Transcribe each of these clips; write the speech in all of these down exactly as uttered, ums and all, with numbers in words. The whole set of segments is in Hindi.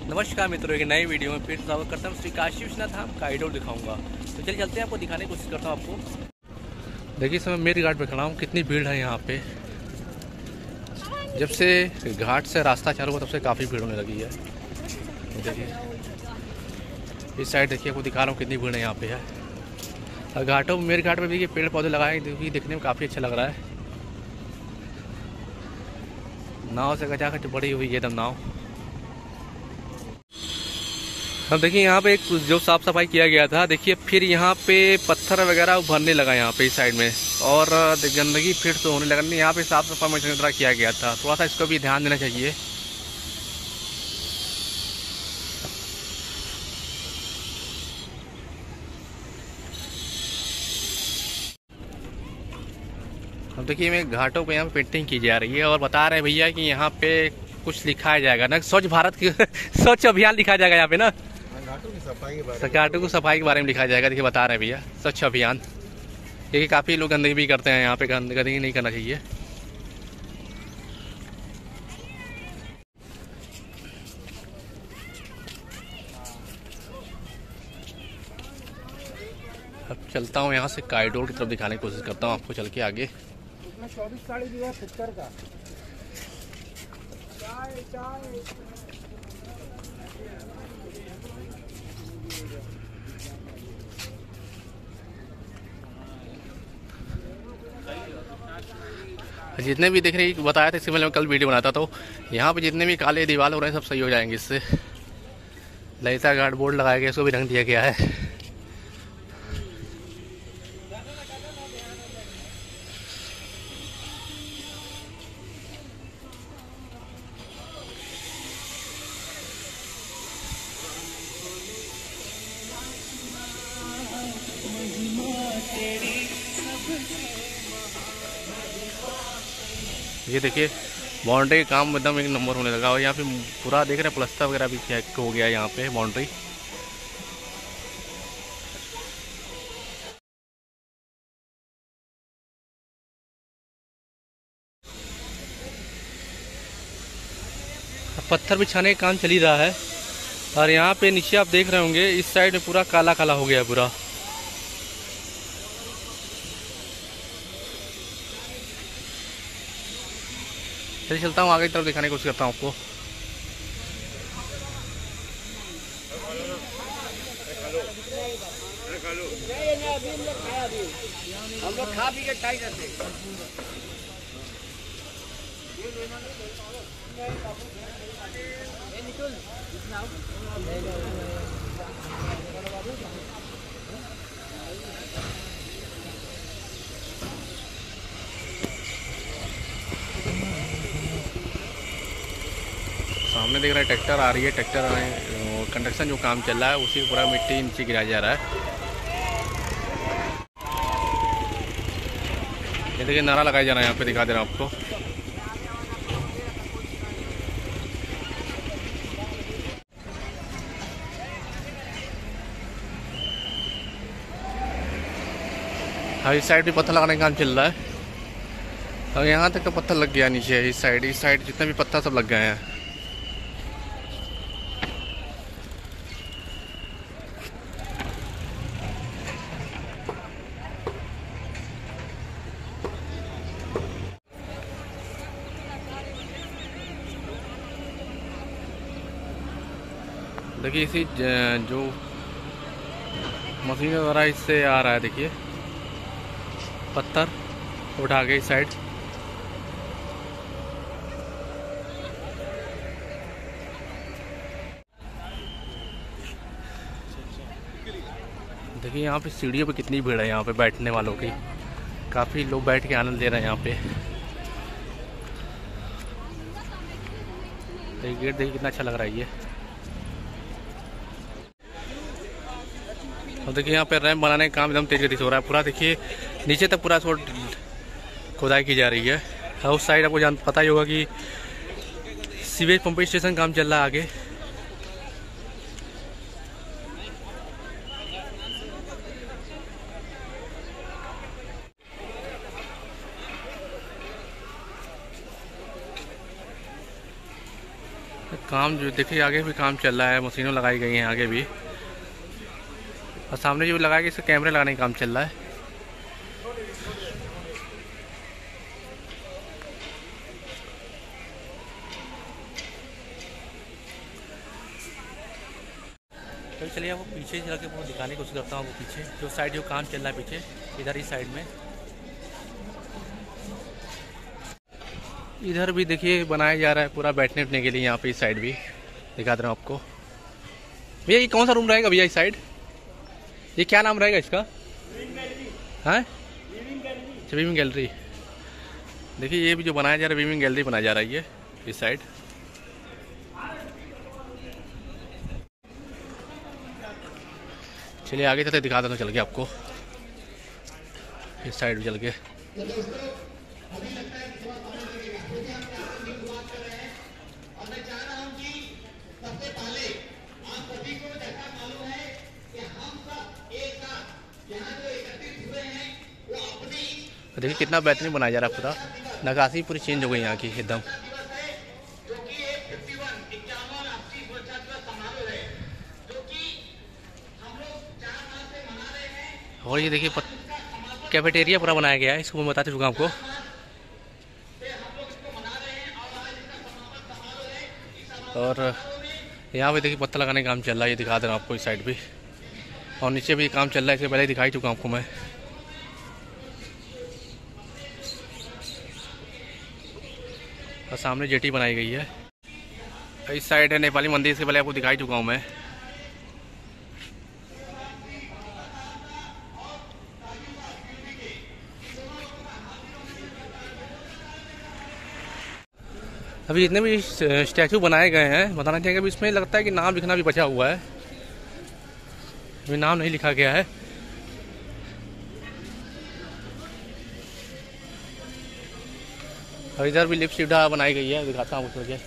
नमस्कार मित्रों, एक नई वीडियो में फिर स्वागत करता हूँ। श्री काशी विश्वनाथ धाम कॉरिडोर दिखाऊंगा, तो चलिए चलते हैं, आपको दिखाने की कोशिश करता हूँ। आपको देखिए, समय मेरी घाट पे खड़ा हूँ, कितनी भीड़ है यहाँ पे। जब से घाट से रास्ता चालू हुआ तब से काफ़ी भीड़ होने लगी है। देखिए इस साइड देखिए, आपको दिखा रहा हूँ कितनी भीड़ है यहाँ पे है। घाटों मेरे घाट पे भी ये पेड़ पौधे लगाए, देखिए देखने में काफ़ी अच्छा लग रहा है। नाव से गजाखच बड़ी हुई है एकदम नाव। अब देखिए यहाँ पे एक जो साफ सफाई किया गया था, देखिए फिर यहाँ पे पत्थर वगैरह भरने लगा यहाँ पे इस साइड में, और गंदगी फिर तो होने लगा। नहीं, यहाँ पे साफ सफाई मशीन किया गया था, थोड़ा सा इसको भी ध्यान देना चाहिए। अब देखिए मैं घाटों पे यहाँ पे पेंटिंग की जा रही है, और बता रहे हैं भैया कि यहाँ पे कुछ लिखाया जाएगा ना, स्वच्छ भारत की स्वच्छ अभियान लिखा जाएगा यहाँ पे ना, घाटों की सफाई के बारे में घाटों की सफाई के बारे में लिखा जाएगा। देखिए बता रहे हैं भैया, स्वच्छ अभियान, क्योंकि काफ़ी लोग गंदगी भी करते हैं यहाँ पे, गंदगी नहीं करना चाहिए। अब चलता हूँ यहाँ से कॉरिडोर की तरफ दिखाने की कोशिश करता हूँ आपको, चल के आगे। चौबीस साड़ी दिया फिक्कर का चाय चाय। जितने भी देख रहे हैं, बताया था इससे पहले मैं कल वीडियो बनाता, तो यहाँ पे जितने भी काले दीवार हो रहे हैं सब सही हो जाएंगे इससे। ललिता घाट बोर्ड लगाया गया, इसको भी रंग दिया गया है। ये देखिए बाउंड्री का काम एकदम एक नंबर होने लगा, और यहाँ पे पूरा देख रहे हैं प्लस्तर वगैरह भी किया हो गया यहाँ पे बाउंड्री। पत्थर बिछाने का काम चल ही रहा है, और यहाँ पे नीचे आप देख रहे होंगे इस साइड में पूरा काला काला हो गया है पूरा। चलिए चलता हूँ आगे की तरफ दिखाने की कोशिश करता हूँ आपको। हम लोग खा पी के टाइट करते। सामने देख रहा है ट्रैक्टर आ रही है, ट्रैक्टर कंस्ट्रक्शन जो काम चल रहा है उसी पूरा मिट्टी नीचे गिराया जा रहा है। ये देखिए नारा लगाया जा रहा है यहाँ पे, दिखा दे रहा हूँ आपको। हाँ, इस साइड भी पत्थर लगाने का काम चल रहा है, और यहाँ तक तो पत्थर लग गया नीचे। इस साइड इस साइड जितने भी पत्थर सब लग गए हैं। देखिए इसी जो मशीन द्वारा इससे आ रहा है, देखिए पत्थर उठा के इस साइड। देखिए यहाँ पे सीढ़ियों पे कितनी भीड़ है यहाँ पे बैठने वालों की, काफ़ी लोग बैठ के आनंद ले रहे हैं यहाँ पे। तो गेट देखिए कितना अच्छा लग रहा है ये। और देखिए यहाँ पे रैंप बनाने का काम एकदम तेज गति से हो रहा है पूरा। देखिए नीचे तक पूरा छोड़ खुदाई की जा रही है। और उस साइड आपको जान पता ही होगा कि सीवेज पंपिंग स्टेशन काम चल रहा है आगे। काम जो देखिए आगे भी काम चल रहा है, मशीनें लगाई गई हैं आगे भी, और सामने जो लगाया गया इसके कैमरे लगाने का काम चल रहा है। तो चलिए आपको पीछे चला के दिखाने की कोशिश करता हूँ। वो पीछे जो साइड जो काम चल रहा है पीछे, इधर इस साइड में इधर भी देखिए बनाया जा रहा है पूरा बैठने उठने के लिए। यहाँ पे इस साइड भी दिखा दे रहा हूँ आपको। भैया ये कौन सा रूम रहेगा भैया इस साइड? ये क्या नाम रहेगा इसका? हाँ, विविंग गैलरी। देखिए ये भी जो बनाया जा रहा है विविंग गैलरी बनाया जा रहा है ये इस साइड। चलिए आगे चलते दिखा देता हूँ चल के आपको, इस साइड भी चल के। देखिए कितना बेहतरीन बनाया जा रहा है, पूरा नक्काशी पूरी चेंज हो गई यहाँ की एकदम। और ये देखिए कैफेटेरिया पूरा बनाया गया है, इसको मैं बताते चुका आपको। और यहाँ पे देखिए पत्थर लगाने का काम चल रहा है, ये दिखा दे रहा हूँ आपको इस साइड भी। और नीचे भी काम चल रहा है, इसके पहले दिखाई चुका आपको मैं। और सामने जेटी बनाई गई है। इस साइड है नेपाली मंदिर, इसके पहले आपको दिखाई चुका हूँ मैं। अभी जितने भी स्टैचू बनाए गए हैं बताना चाहेंगे, अभी इसमें लगता है कि नाम लिखना भी बचा हुआ है, अभी नाम नहीं लिखा गया है। और इधर भी लिफ्ट सुविधा बनाई गई है, दिखाता हूँ उसमें।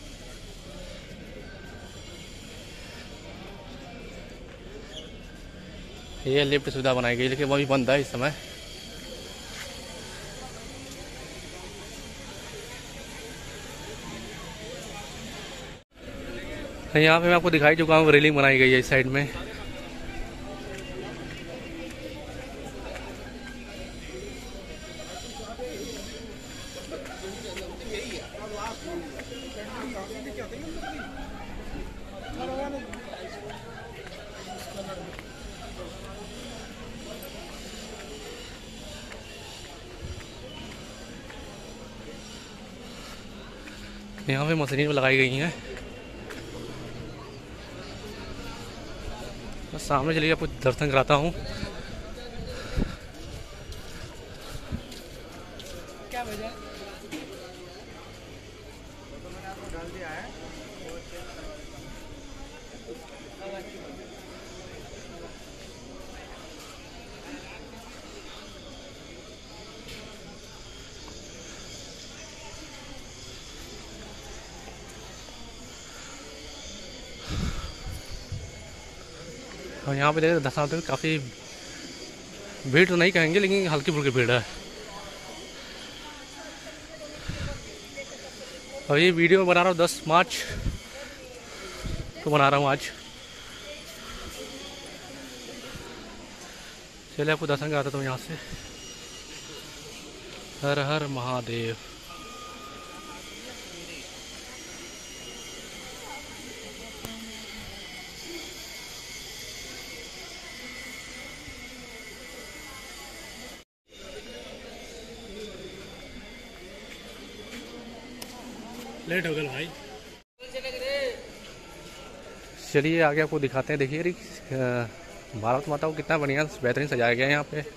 ये लिफ्ट सुविधा बनाई गई लेकिन वो भी बंद है इस समय। यहाँ पे मैं आपको दिखाई चुका हूँ, रेलिंग बनाई गई है इस साइड में। यहाँ पे मशीनें लगाई गई हैं। बस सामने चलिए आपको दर्शन कराता हूँ। क्या वजह? और यहाँ पे देखिए दर्शनार्थियों में काफ़ी भीड़ तो नहीं कहेंगे लेकिन हल्की फुल्की भीड़ है। और ये वीडियो मैं बना रहा हूँ दस मार्च को बना रहा हूँ आज। चलिए आपको दर्शन कराता हूँ यहाँ से। हर हर महादेव। लेट हो गया भाई। चलिए आगे आपको दिखाते हैं। देखिए भारत माता को कितना बढ़िया बेहतरीन सजाया गया है यहाँ पे।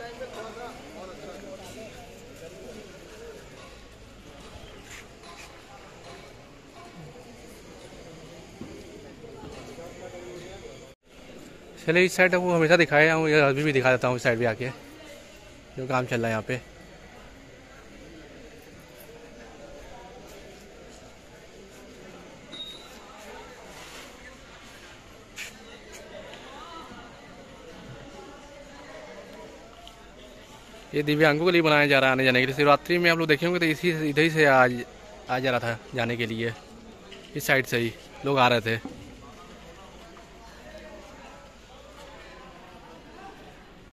चलिए इस साइड आपको हमेशा दिखाया हूँ, अभी भी दिखा देता हूँ इस साइड भी आके जो काम चल रहा है यहाँ पे। ये दिव्यांगों के लिए बनाया जा रहा है आने जाने के लिए। शिवरात्रि में आप लोग देखेंगे तो इसी इधर ही से आज आ जा रहा था जाने के लिए, इस साइड से ही। लोग आ रहे थे।